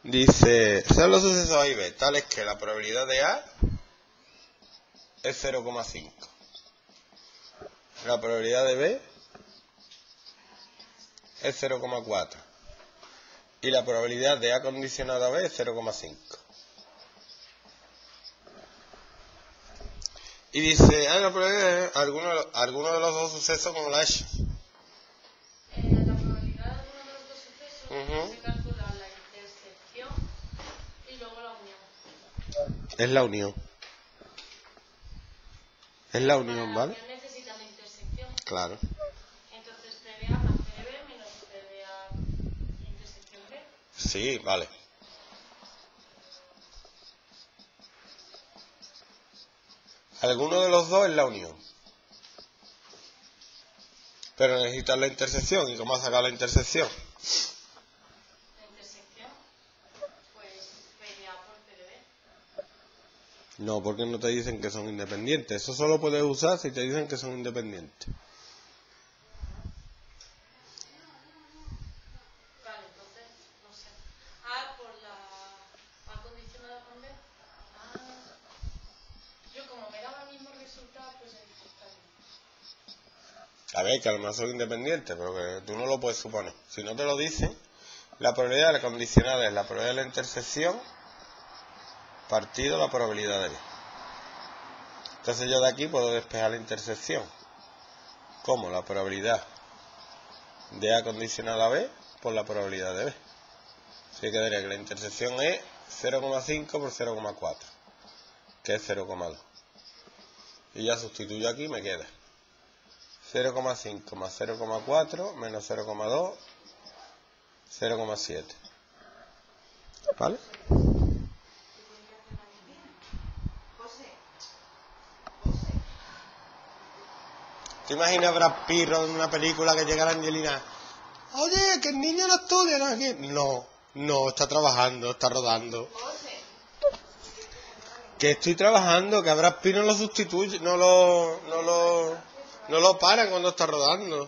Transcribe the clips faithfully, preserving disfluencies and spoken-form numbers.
Dice, son los sucesos A y B, tales que la probabilidad de A es cero coma cinco. La probabilidad de B es cero coma cuatro. Y la probabilidad de A condicionado a B es cero coma cinco. Y dice, ah, la probabilidad de alguno, alguno de los dos sucesos como lo ha hecho. Eh, la probabilidad de uno de los dos sucesos Uh-huh. se calcula la intersección y luego la unión. Es la unión. Es la unión, Para ¿vale? la unión necesita la intersección. Claro. Entonces P de A más P de B menos P de A intersección B. Sí, vale. Alguno de los dos es la unión. Pero necesitas la intersección. ¿Y cómo has sacado la intersección? La intersección, pues P de A por P de B. No, porque no te dicen que son independientes. Eso solo puedes usar si te dicen que son independientes. Vale, entonces, no sé. A por la A condicionada con B. Ah, yo como me daba el mismo resultado, pues ahí está bien. A ver, que a lo mejor son independientes, pero que tú no lo puedes suponer. Si no te lo dicen, la probabilidad de la condicionada es la probabilidad de la intersección partido la probabilidad de B. Entonces yo de aquí puedo despejar la intersección como la probabilidad de A condicionada a B por la probabilidad de B. Así que diría que la intersección es cero coma cinco por cero coma cuatro, que es cero coma dos. Y ya sustituyo aquí y me queda cero coma cinco más cero coma cuatro menos cero coma dos, cero coma siete. ¿Vale? ¿Te imaginas a Brad Pitt en una película que llega la Angelina? Oye, que el niño no estudia, ¿no? Aquí. No, no, está trabajando, está rodando. Que estoy trabajando, que a Brad Pitt no lo sustituye, no lo, no lo, no lo paran cuando está rodando.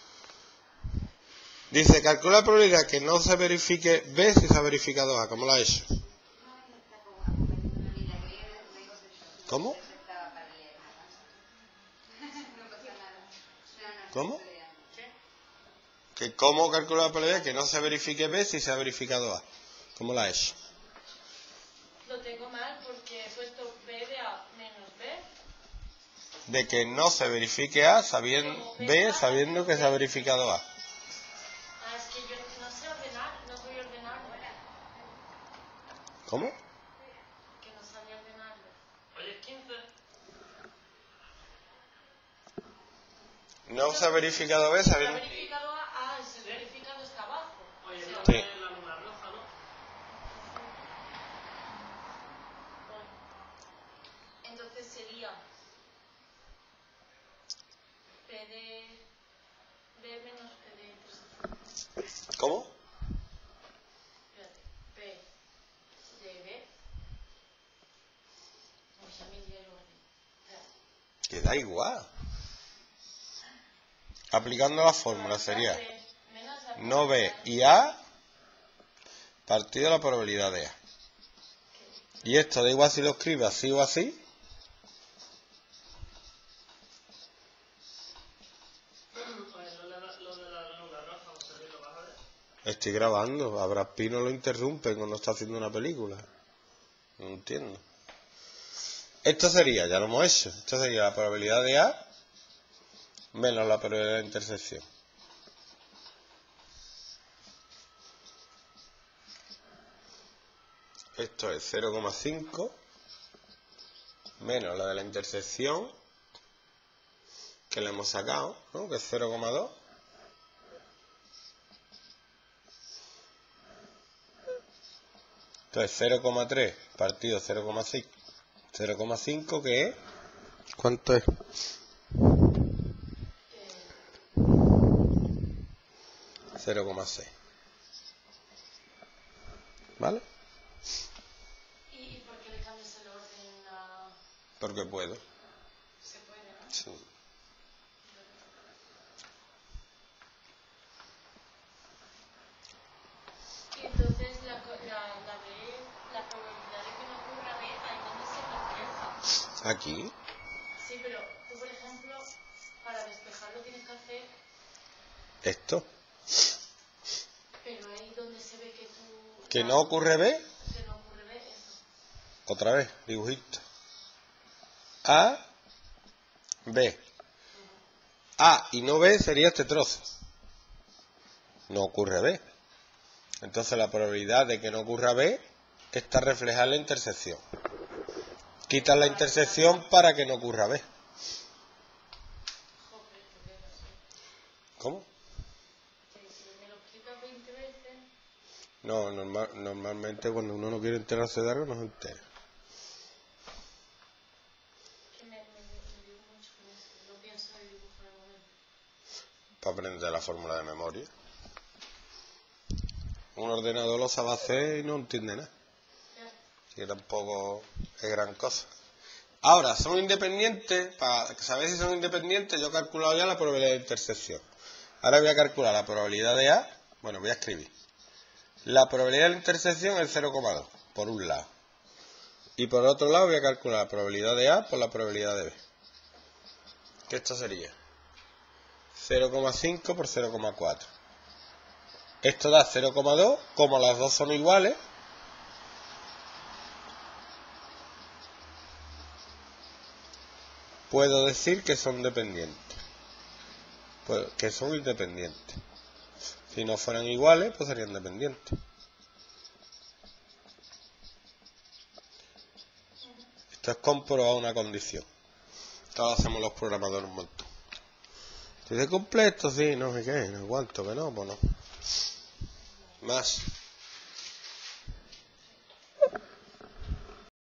Dice, calcula la probabilidad que no se verifique B si se ha verificado A. ¿Cómo lo ha hecho? ¿Cómo? ¿Cómo? Que cómo calcula la probabilidad que no se verifique B si se ha verificado A. ¿Cómo lo ha hecho? Lo tengo mal porque he puesto P de A menos B. De que no se verifique A sabiendo B sabiendo que se ha verificado A. Ah, es que yo no sé ordenar, no voy a ordenarlo. ¿Cómo? Que no sabía ordenarlo. Oye, quince. No se ha verificado B Se ha sabiendo... verificado A, ah, el verificado está abajo. Oye, Sí. no Sí. tiene la luna roja, ¿no? Entonces sería P de B menos P de intersección. ¿Cómo? Espérate, P de B. Uy, ya me lié el orden. Espérate. Que da igual. Aplicando la fórmula sería Menos la no B y A partido la probabilidad de A. Y esto da igual si lo escribe así o así. Oye, lo de la, lo de la luna roja, José Luis, ¿lo vas a ver? Estoy grabando. A Brad Pitt no lo interrumpen cuando está haciendo una película. No entiendo. Esto sería, ya lo hemos hecho, esto sería la probabilidad de A menos la probabilidad de intersección. Esto es cero coma cinco menos la de la intersección que le hemos sacado, ¿no? Que es cero coma dos. Entonces cero coma tres partido cero coma cinco. cero coma cinco que es... ¿Cuánto es? cero coma seis. ¿Vale? ¿Y por qué le cambias el orden a...? Porque puedo. Se puede, ¿no? Sí. Y entonces la, co- la, Aquí. Sí, pero tú, por ejemplo, para despejarlo tienes que hacer, Esto. pero ahí donde se ve que tú... ¿Que no ocurre B? Que no ocurre ver eso. Otra vez, dibujito. A, B. A y no B sería este trozo. No ocurre B. Entonces la probabilidad de que no ocurra B está reflejada en la intersección. Quitas la intersección para que no ocurra B. Joder, porque es así. ¿Cómo? Que si me lo quitas veinte veces... No, normal, normalmente cuando uno no quiere enterarse de algo no se entera. Que me, me, me digo mucho con eso. No pienso en dibujar el momento. Para aprender la fórmula de memoria. Un ordenador lo sabe hacer y no entiende nada. Ya. Que tampoco es gran cosa. Ahora, son independientes. Para saber si son independientes, yo he calculado ya la probabilidad de intersección. Ahora voy a calcular la probabilidad de A. Bueno, voy a escribir. La probabilidad de la intersección es cero coma dos, por un lado. Y por otro lado voy a calcular la probabilidad de A por la probabilidad de B. Que esto sería cero coma cinco por cero coma cuatro. Esto da cero coma dos, como las dos son iguales. Puedo decir que son dependientes. Pues que son independientes. Si no fueran iguales, pues serían dependientes. Esto es comprobar una condición. Esto lo hacemos los programadores un montón. Si es completo, sí, no sé qué, no aguanto, que no, pues no. Más.